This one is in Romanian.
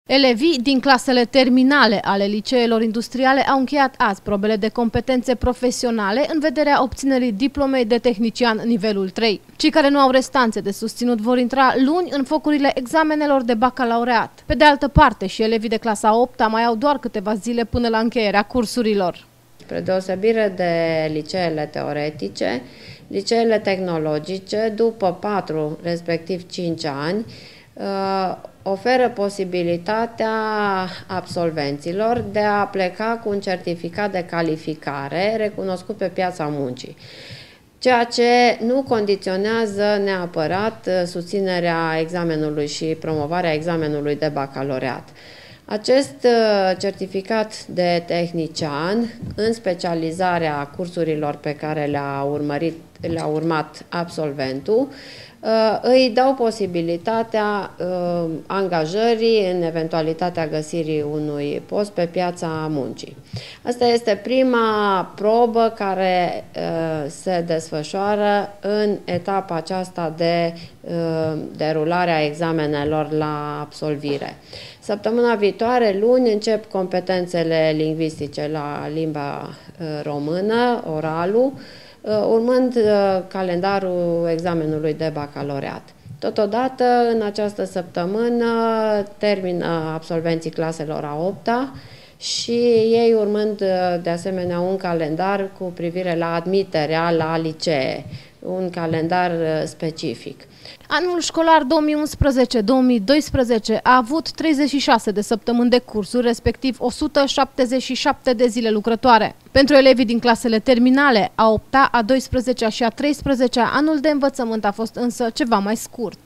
Elevii din clasele terminale ale liceelor industriale au încheiat azi probele de competențe profesionale în vederea obținerii diplomei de tehnician nivelul 3. Cei care nu au restanțe de susținut vor intra luni în focurile examenelor de bacalaureat. Pe de altă parte, și elevii de clasa 8-a mai au doar câteva zile până la încheierea cursurilor. Spre deosebire de liceele teoretice, liceele tehnologice, după 4, respectiv 5 ani, oferă posibilitatea absolvenților de a pleca cu un certificat de calificare recunoscut pe piața muncii, ceea ce nu condiționează neapărat susținerea examenului și promovarea examenului de bacalaureat. Acest certificat de tehnician, în specializarea cursurilor pe care le-a urmat absolventul, îi dau posibilitatea angajării în eventualitatea găsirii unui post pe piața muncii. Asta este prima probă care se desfășoară în etapa aceasta de derulare a examenelor la absolvire. Săptămâna viitoare, luni, încep competențele lingvistice la limba română, oralul, urmând calendarul examenului de bacalaureat. Totodată, în această săptămână, termină absolvenții claselor a 8-a și ei urmând de asemenea un calendar cu privire la admiterea la licee, un calendar specific. Anul școlar 2011-2012 a avut 36 de săptămâni de cursuri, respectiv 177 de zile lucrătoare. Pentru elevii din clasele terminale, a 8-a, a 12-a și a 13-a, anul de învățământ a fost însă ceva mai scurt.